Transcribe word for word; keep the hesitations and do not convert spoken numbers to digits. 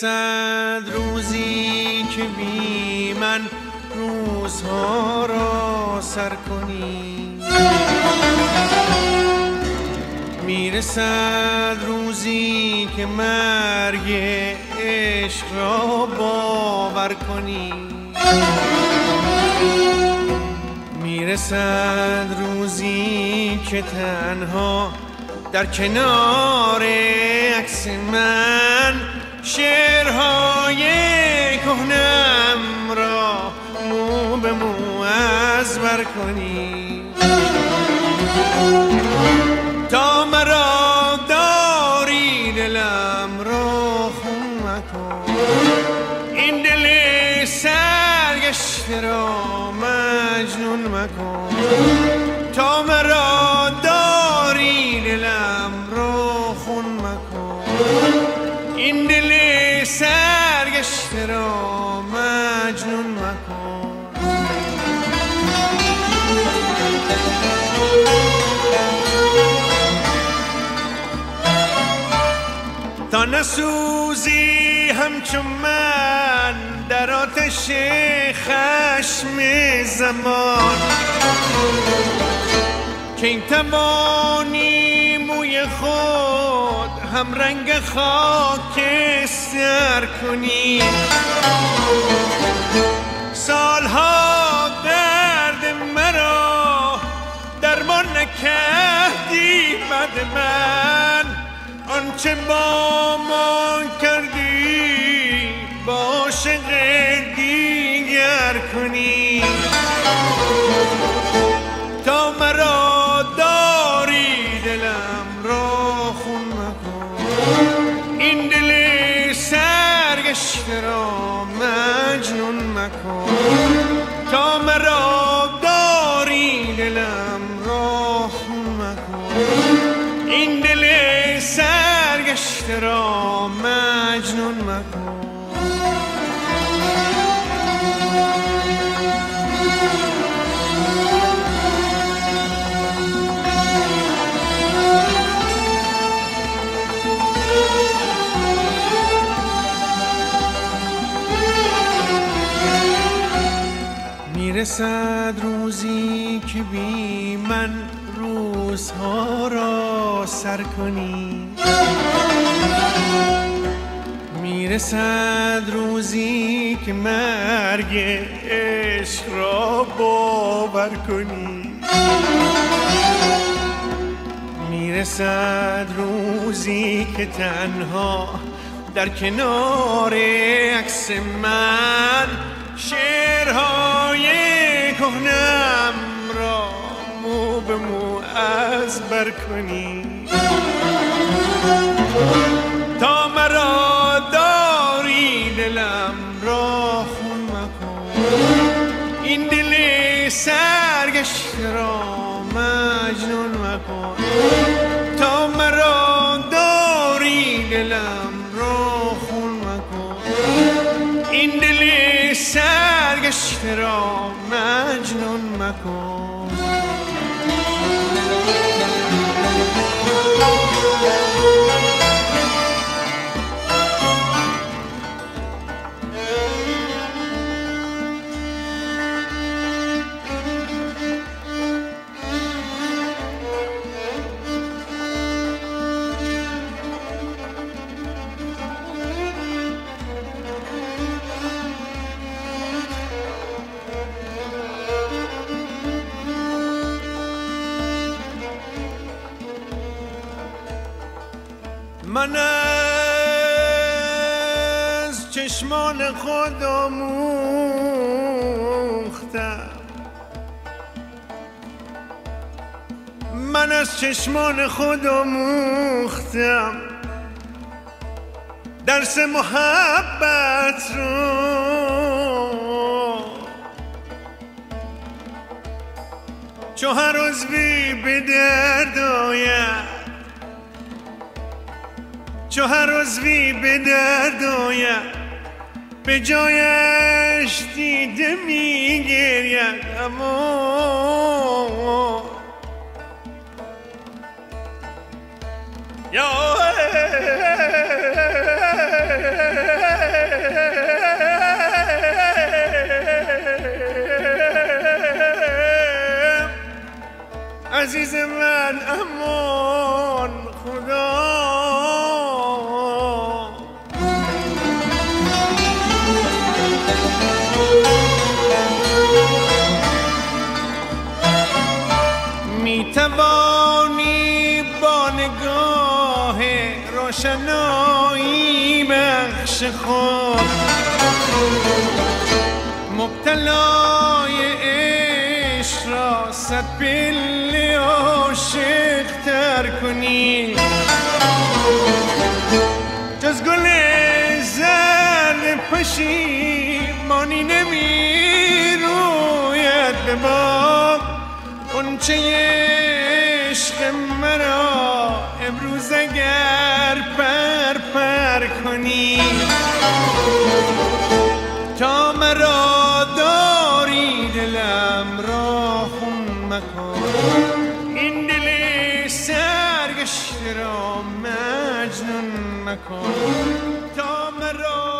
میرسد روزی که بی من روزها را سر کنی، میرسد روزی که مرگ عشق را باور کنی، میرسد روزی که تنها در کنار عکس من شعرهای کهنم را مو به مو ازبر کنی. تا مرا داری دلم را خون مکن، این دل سرگشته را مجنون مکن. تا مرا داری دلم را خون مکن، این دل سرگشته را مجنون مکن. تا نسوزی همچون من در آتش خشم زمان، که این توانی موی خود هم رنگ خاکستر کنی. سالها درد مرا درمان نکردی بد من، آنچه با ما کردی با عاشق دیگر کنی. تا مرا داری دلم را خون مکن، این دل سرگشته را مجنون مکن. تا مرا داری دلم را خون مکن، این دل سرگشته را مجنون مکن. میرسد روزی که بی من روزها را سر کنی، میرسد روزی که مرگ عشق را باور کنی، میرسد روزی که تنها در کنار عکس من شعرهای کهنم را مو به مو ازبر کنی. تا مرا داری دلم را خون مکن، این دل سرگشته را مجنون مکن. تا مرا داری دلم را خون مکن، این دل سرگشته را مجنون مکن. من از چشمان خود آموختم، من از چشمان خود آموختم درس محبت رو، چو هر عضوی به درد آید، چو هر عضوی به درد آید به جایش دیده می گرید. اما یا عزیز من امان خدا می توانی با نگاه روشنایی بخش خود مبتلای عشق را صد پله عاشق تر کنی جز گل زرد پشیمانی نمی روید به بام غنچه عشق مرا امروز اگر پر پر کنی تا مرا داری دلم را خون مکن این دل سرگشته را مجنون مکن تا مرا